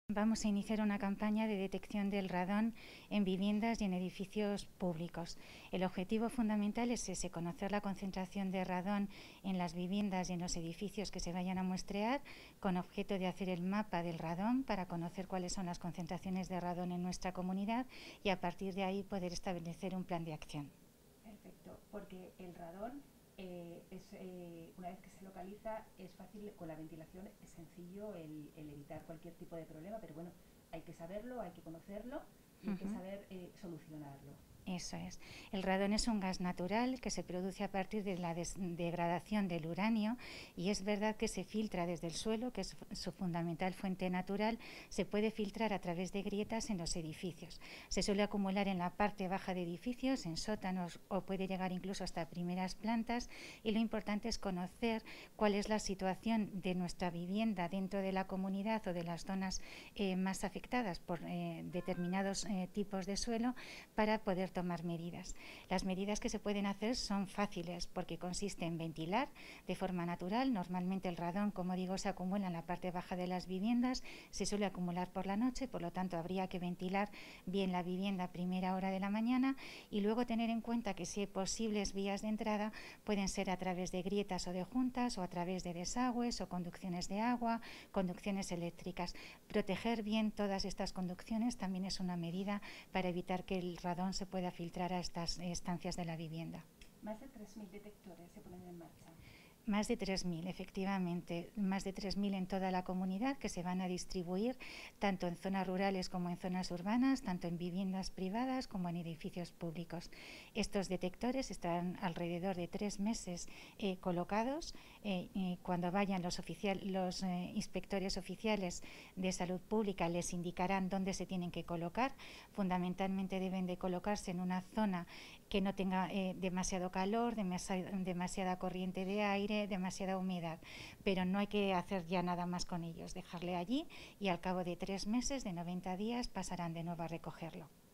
Vamos a iniciar una campaña de detección del radón en viviendas y en edificios públicos. El objetivo fundamental es ese, conocer la concentración de radón en las viviendas y en los edificios que se vayan a muestrear, con objeto de hacer el mapa del radón para conocer cuáles son las concentraciones de radón en nuestra comunidad y a partir de ahí poder establecer un plan de acción. Perfecto, porque el radón una vez que se localiza es fácil, con la ventilación es sencillo el evitar cualquier tipo de problema, pero bueno, hay que saberlo, hay que conocerlo y hay que saber solucionarlo. Eso es. El radón es un gas natural que se produce a partir de la degradación del uranio y es verdad que se filtra desde el suelo, que es su fundamental fuente natural, se puede filtrar a través de grietas en los edificios. Se suele acumular en la parte baja de edificios, en sótanos o puede llegar incluso hasta primeras plantas y lo importante es conocer cuál es la situación de nuestra vivienda dentro de la comunidad o de las zonas más afectadas por determinados tipos de suelo para poder tomar medidas. Las medidas que se pueden hacer son fáciles porque consiste en ventilar de forma natural. Normalmente el radón, como digo, se acumula en la parte baja de las viviendas, se suele acumular por la noche, por lo tanto habría que ventilar bien la vivienda a primera hora de la mañana y luego tener en cuenta que si hay posibles vías de entrada pueden ser a través de grietas o de juntas o a través de desagües o conducciones de agua, conducciones eléctricas. Proteger bien todas estas conducciones también es una medida para evitar que el radón se pueda filtrar a estas estancias de la vivienda. Más de 3.000 detectores se ponen en marcha. Más de 3.000, efectivamente, más de 3.000 en toda la comunidad que se van a distribuir tanto en zonas rurales como en zonas urbanas, tanto en viviendas privadas como en edificios públicos. Estos detectores estarán alrededor de 3 meses colocados. Cuando vayan los inspectores oficiales de salud pública les indicarán dónde se tienen que colocar. Fundamentalmente deben de colocarse en una zona que no tenga demasiado calor, demasiada corriente de aire, demasiada humedad, pero no hay que hacer ya nada más con ellos, dejarle allí y al cabo de 3 meses, de 90 días, pasarán de nuevo a recogerlo.